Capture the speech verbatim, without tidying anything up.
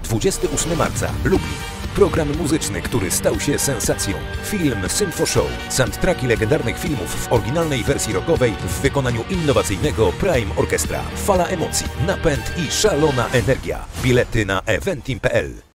dwudziestego ósmego marca. Lublin. Program muzyczny, który stał się sensacją. Film Symfo Show. Soundtracki legendarnych filmów w oryginalnej wersji rockowej w wykonaniu innowacyjnego Prime Orchestra. Fala emocji, napęd i szalona energia. Bilety na eventim kropka p l.